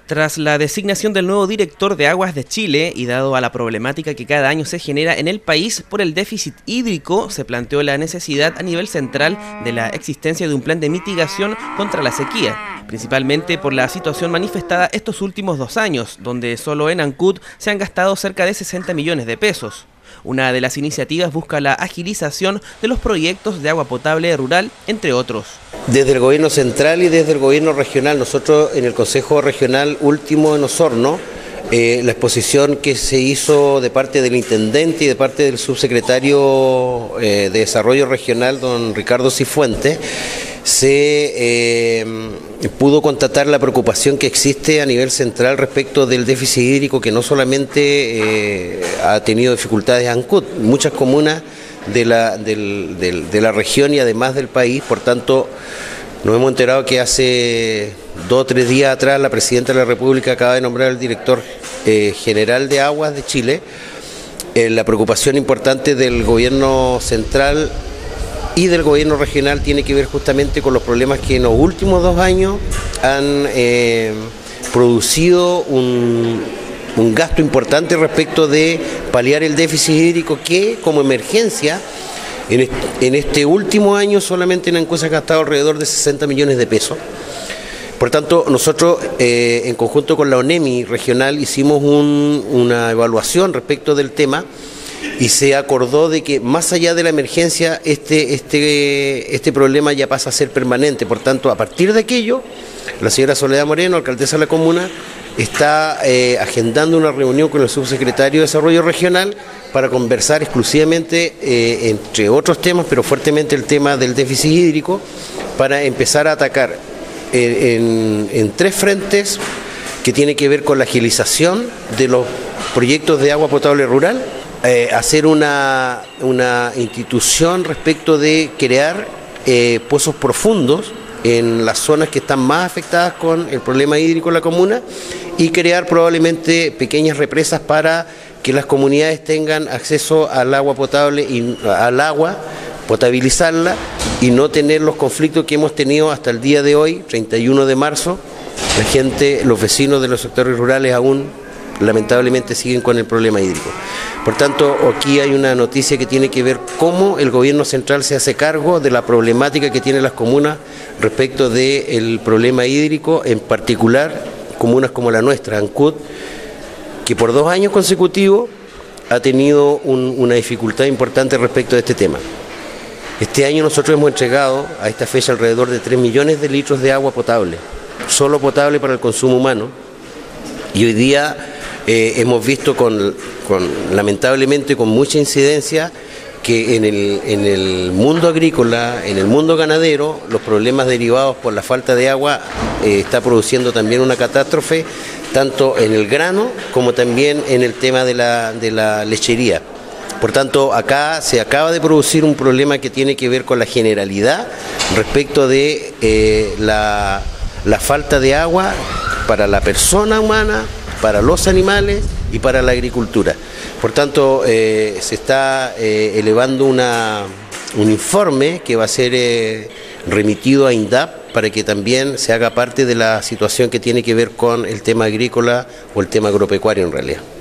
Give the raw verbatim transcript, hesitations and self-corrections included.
Tras la designación del nuevo director de Aguas de Chile y dado a la problemática que cada año se genera en el país por el déficit hídrico, se planteó la necesidad a nivel central de la existencia de un plan de mitigación contra la sequía, principalmente por la situación manifestada estos últimos dos años, donde solo en Ancud se han gastado cerca de sesenta millones de pesos. Una de las iniciativas busca la agilización de los proyectos de agua potable rural, entre otros. Desde el gobierno central y desde el gobierno regional, nosotros en el Consejo Regional último en Osorno, eh, la exposición que se hizo de parte del intendente y de parte del subsecretario eh, de Desarrollo Regional, don Ricardo Cifuentes, se eh, pudo constatar la preocupación que existe a nivel central respecto del déficit hídrico, que no solamente eh, ha tenido dificultades Ancud, muchas comunas de la, del, del, de la región y además del país. Por tanto, nos hemos enterado que hace dos o tres días atrás la Presidenta de la República acaba de nombrar al director eh, general de Aguas de Chile. Eh, la preocupación importante del gobierno central y del gobierno regional tiene que ver justamente con los problemas que en los últimos dos años han eh, producido un, un gasto importante respecto de paliar el déficit hídrico, que como emergencia en este, en este último año solamente en Ancud se ha gastado alrededor de sesenta millones de pesos. Por tanto, nosotros eh, en conjunto con la ONEMI regional hicimos un, una evaluación respecto del tema y se acordó de que más allá de la emergencia este, este, este problema ya pasa a ser permanente. Por tanto, a partir de aquello, la señora Soledad Moreno, alcaldesa de la comuna, está eh, agendando una reunión con el subsecretario de Desarrollo Regional para conversar exclusivamente, eh, entre otros temas, pero fuertemente el tema del déficit hídrico, para empezar a atacar eh, en, en tres frentes que tiene que ver con la agilización de los proyectos de agua potable rural, Eh, hacer una, una institución respecto de crear eh, pozos profundos en las zonas que están más afectadas con el problema hídrico en la comuna y crear probablemente pequeñas represas para que las comunidades tengan acceso al agua potable y al agua, potabilizarla y no tener los conflictos que hemos tenido hasta el día de hoy, treinta y uno de marzo. La gente, los vecinos de los sectores rurales aún lamentablemente siguen con el problema hídrico. Por tanto, aquí hay una noticia que tiene que ver cómo el gobierno central se hace cargo de la problemática que tienen las comunas respecto del problema hídrico, en particular comunas como la nuestra, Ancud, que por dos años consecutivos ha tenido un, una dificultad importante respecto de este tema. Este año nosotros hemos entregado a esta fecha alrededor de tres millones de litros de agua potable, solo potable para el consumo humano, y hoy día Eh, hemos visto con, con, lamentablemente con mucha incidencia que en el, en el mundo agrícola, en el mundo ganadero, los problemas derivados por la falta de agua eh, está produciendo también una catástrofe, tanto en el grano como también en el tema de la, de la lechería. Por tanto, acá se acaba de producir un problema que tiene que ver con la generalidad respecto de eh, la, la falta de agua para la persona humana, para los animales y para la agricultura. Por tanto, eh, se está eh, elevando una, un informe que va a ser eh, remitido a INDAP para que también se haga parte de la situación que tiene que ver con el tema agrícola o el tema agropecuario en realidad.